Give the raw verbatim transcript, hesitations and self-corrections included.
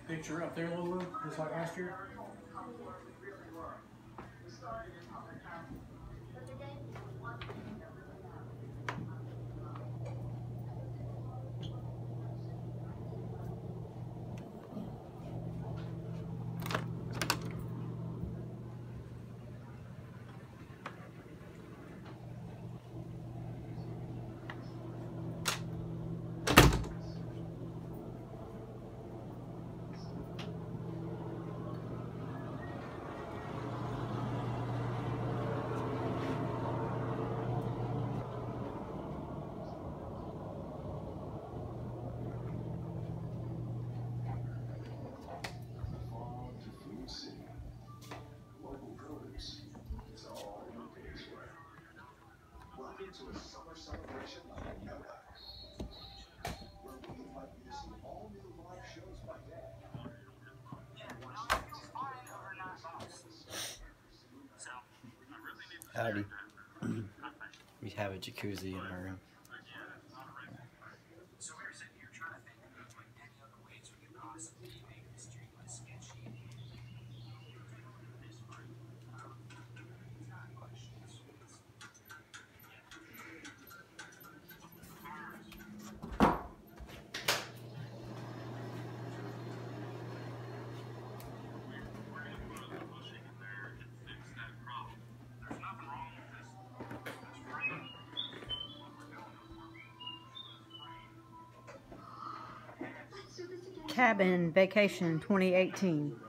picture up there, Lulu, just like last year? To a summer celebration like Yoda, where we invite you to see all new live shows by day. Howdy. We have a jacuzzi in our room. So we were sitting here trying to think of like any other ways we could possibly make this dream less sketchy. Cabin Vacation twenty eighteen.